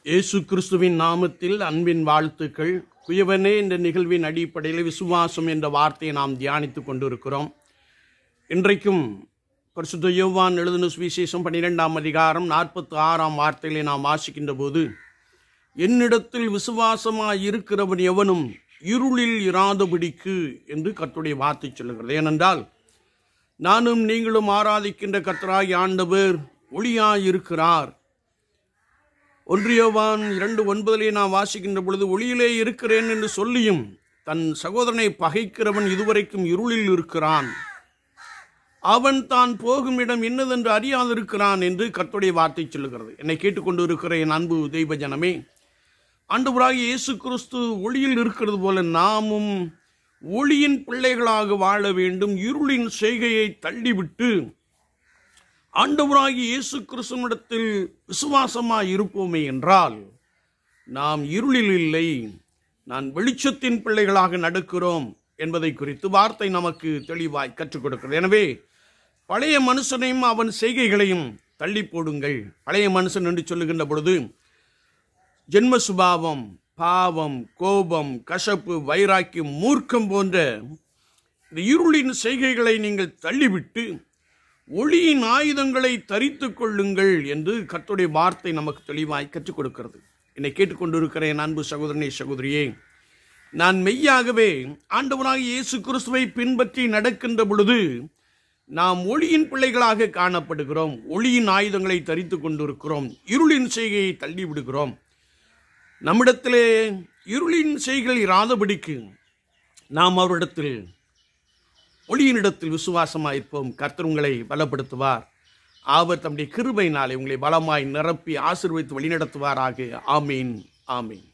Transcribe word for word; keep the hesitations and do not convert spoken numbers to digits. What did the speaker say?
இயேசு கிறிஸ்துவின் நாமத்தில் அன்பின் வாழ்த்துக்கள். குயவனே என்ற நிகழ்வின் அடிப்படையில் விசுவாசம் என்ற வார்த்தையை நாம் தியானித்து கொண்டிருக்கிறோம். இன்றைக்கும் பரிசுத்த யோவான் எழுதின சுவிசேஷம் பன்னிரெண்டாம் அதிகாரம் நாற்பத்தி ஆறாம் வார்த்தையிலே நாம் வாசிக்கின்ற போது, என்னிடத்தில் விசுவாசமாய் இருக்கிறவன் எவனும் இருளில் இராதபடிக்கு என்று கர்த்தருடைய வார்த்தை சொல்லுகிறது. ஏனென்றால் நானும் நீங்களும் ஆராதிக்கின்ற கர்த்தராகிய ஆண்டவர் ஒளியாய் இருக்கிறார். ஒன்று யோவான் இரண்டு ஒன்பதிலே நாம் வாசிக்கின்ற பொழுது, ஒளியிலே இருக்கிறேன் என்று சொல்லியும் தன் சகோதரனை பகைக்கிறவன் இதுவரைக்கும் இருளில் இருக்கிறான், அவன் தான் போகும் இடம் என்னதென்று அறியாதிருக்கிறான் என்று கர்த்தருடைய வார்த்தை சொல்லுகிறது. என்னை கேட்டுக்கொண்டு இருக்கிற என் அன்பு தெய்வ ஜனமே, ஆண்டவராகிய இயேசு கிறிஸ்து ஒளியில் இருக்கிறது போல நாமும் ஒளியின் பிள்ளைகளாக வாழ வேண்டும். இருளின் செய்கையை தள்ளிவிட்டு ஆண்டவராகிய இயேசு கிறிஸ்துவிடத்தில் விசுவாசமாய் இருப்போமே என்றால் நாம் இருளில் இல்லை, நான் வெளிச்சத்தின் பிள்ளைகளாக நடக்கிறோம் என்பதை குறித்து வார்த்தை நமக்கு தெளிவாய் கற்றுக் கொடுக்கிறது. எனவே பழைய மனுஷனையும் அவன் செய்கைகளையும் தள்ளி போடுங்கள். பழைய மனுஷன் என்று சொல்லுகின்ற பொழுது ஜென்ம சுபாவம், பாவம், கோபம், கசப்பு, வைராக்கியம், மூர்க்கம் போன்ற இந்த இருளின் செய்கைகளை நீங்கள் தள்ளிவிட்டு ஒளியின் ஆயுதங்களை தரித்து கொள்ளுங்கள் என்று கர்த்தருடைய வார்த்தை நமக்கு தெளிவாய் கற்றுக் கொடுக்கிறது. என்னை கேட்டுக்கொண்டிருக்கிற என் அன்பு சகோதரனே, சகோதரியே, நான் மெய்யாகவே ஆண்டவராகிய இயேசு கிறிஸ்துவை பின்பற்றி நடக்கின்ற பொழுது நாம் ஒளியின் பிள்ளைகளாக காணப்படுகிறோம். ஒளியின் ஆயுதங்களை தரித்து கொண்டிருக்கிறோம். இருளின் செய்கையை தள்ளி விடுகிறோம். நம்மிடத்திலே இருளின் செய்கைகள் இராதபடிக்கு நாம் அவரிடத்தில் ஒளியினிடத்தில் விசுவாசமாயிருப்போம். கர்த்தர் உங்களை பலப்படுத்துவார். அவர் தம்முடைய கிருபையினாலே உங்களை பலமாய் நிரப்பி ஆசீர்வதித்து வழிநடத்துவாராக. ஆமீன், ஆமீன்.